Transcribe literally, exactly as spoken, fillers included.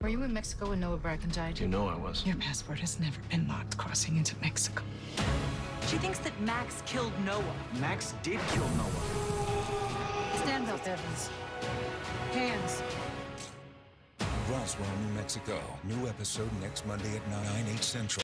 Were you in Mexico when Noah Bracken died? You know I was. Your passport has never been locked crossing into Mexico. She thinks that Max killed Noah. Max did kill Noah. Stand up, Evans. Hands. Roswell, New Mexico. New episode next Monday at nine, eight Central.